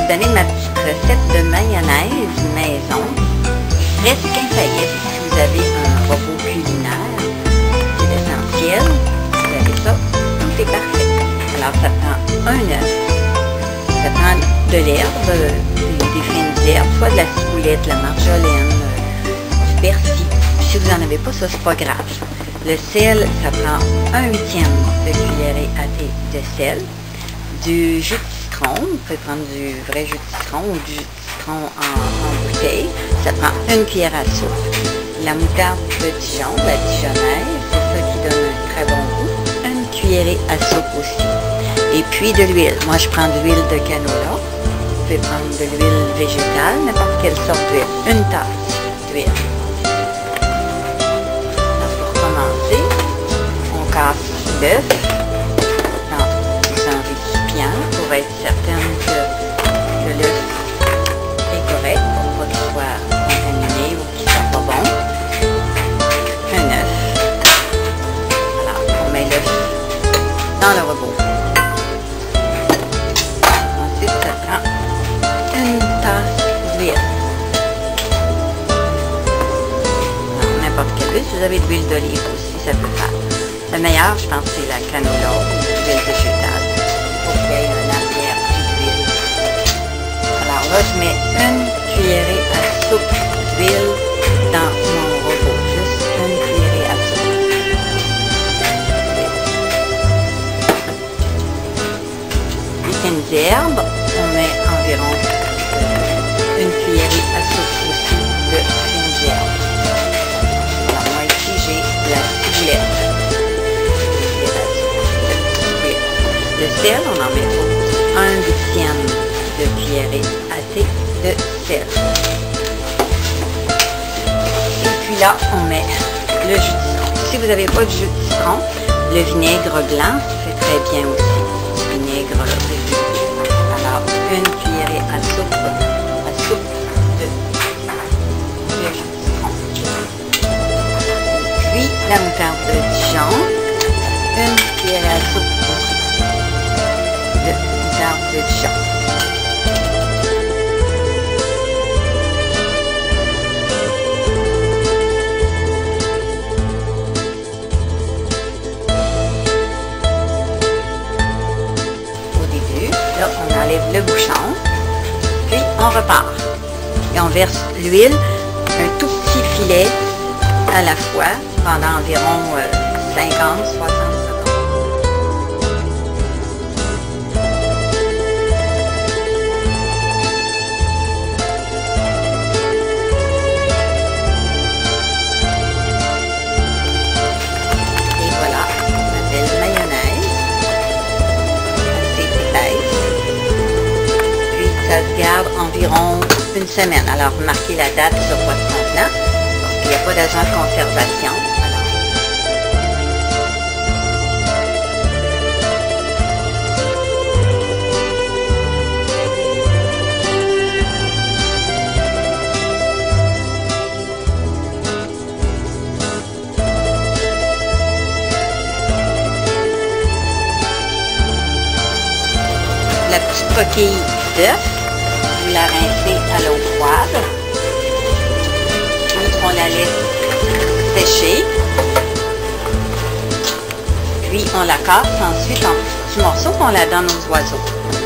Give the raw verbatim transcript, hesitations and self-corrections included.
vous donner ma petite recette de mayonnaise maison, presque infaillible. Si vous avez un robot culinaire, c'est essentiel. Vous avez ça, c'est parfait. Alors ça prend un œuf, ça prend de l'herbe, des, des fines herbes, soit de la ciboulette, de la marjolaine, du persil. Si vous n'en avez pas, ça c'est pas grave. Le sel, ça prend un huitième de cuillerée à thé de sel. Du jus de citron, vous pouvez prendre du vrai jus de citron ou du jus de citron en, en bouteille. Ça prend une cuillère à soupe. La moutarde de Dijon, la dijonnaise, c'est ça qui donne un très bon goût. Une cuillerée à soupe aussi. Et puis de l'huile. Moi, je prends de l'huile de canola. Vous pouvez prendre de l'huile végétale, n'importe quelle sorte d'huile. Une tasse d'huile. On casse l'œuf dans un récipient pour être certaine que, que l'œuf est correct, pour pas qu'il soit contaminé ou qu'il soit pas bon. Un œuf. Alors, on met l'œuf dans le robot. Ensuite, ça prend une tasse d'huile. N'importe quelle huile, si vous avez de l'huile d'olive aussi, ça peut faire. Le meilleur, je pense, c'est la canola ou l'huile végétale pour qu'il y ait un arrière d'huile. Alors là, je mets une cuillerée à soupe d'huile dans mon robot. Juste une cuillerée à soupe. Les fines herbes, on met environ euh, une cuillerée à soupe aussi de fines herbes. Alors moi ici, j'ai la ciboulette. Le sel, on en met un huitième de cuillerée à thé de sel. Et puis là, on met le jus de citron. Si vous n'avez pas de jus de citron, le vinaigre blanc fait très bien aussi. Le vinaigre régulier. Alors, une cuillerée à soupe, à soupe de, de jus de citron. Et puis, la moutarde de Dijon, une cuillerée à soupe aussi. De moutarde de Dijon. Au début, là, on enlève le bouchon, puis on repart. Et on verse l'huile, un tout petit filet à la fois, pendant environ euh, cinquante à soixante secondes. Ça se garde environ une semaine. Alors, marquez la date sur votre contenant parce qu'il n'y a pas d'agent de conservation. Alors. La petite coquille d'œuf, vous la rincez à l'eau froide, puis on la laisse sécher, puis on la casse ensuite en petits morceaux qu'on la donne aux oiseaux.